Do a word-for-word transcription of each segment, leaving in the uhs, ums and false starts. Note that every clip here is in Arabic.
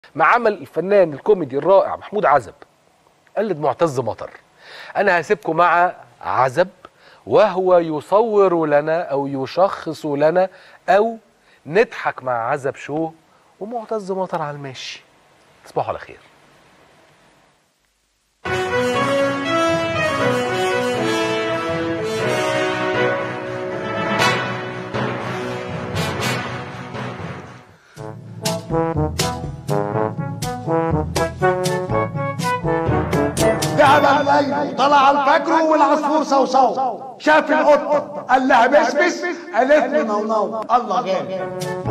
مع عمل الفنان الكوميدي الرائع محمود عزب قلد معتز مطر. أنا هسيبكم مع عزب وهو يصور لنا أو يشخص لنا أو نضحك مع عزب شو ومعتز مطر على الماشي. تصبحوا على خير. ذهب الليل طلع الفجر والعصفور صوصو، شاف القطة قال لها بسبس قالت له نونو. الله غالب.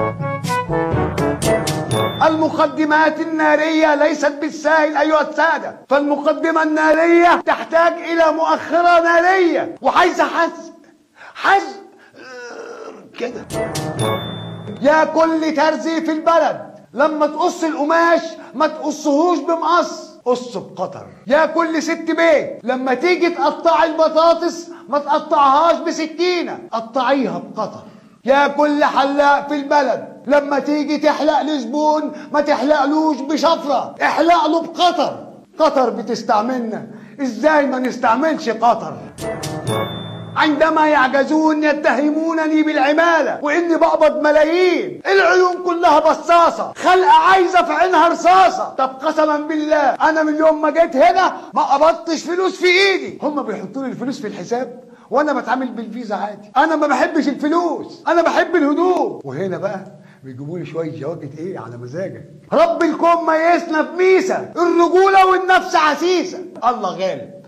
المقدمات النارية ليست بالساهل أيها السادة، فالمقدمة النارية تحتاج إلى مؤخرة نارية وعايزة حزق حزق كده. يا كل ترزي في البلد لما تقص القماش ما تقصهوش بمقص، قصه بقطر. يا كل ست بيت لما تيجي تقطعي البطاطس ما تقطعهاش بسكينة، قطعيها بقطر. يا كل حلاق في البلد لما تيجي تحلق لزبون ما تحلقلوش بشفرة، احلق له بقطر. قطر بتستعملنا، ازاي ما نستعملش قطر؟ عندما يعجزون يتهمونني بالعمالة وإني بقبض ملايين، العيون كلها بصاصة، خلقة عايزة في عينها رصاصة. طب قسما بالله أنا من يوم ما جيت هنا ما قبضتش فلوس في إيدي. هم بيحطوا لي الفلوس في الحساب وأنا بتعامل بالفيزا عادي. أنا ما بحبش الفلوس، أنا بحب الهدوء. وهنا بقى بيجيبوا لي شوية جواكت إيه على مزاجك. رب الكون ميزنا بميسة، الرجولة والنفس عسيسة. الله غالب.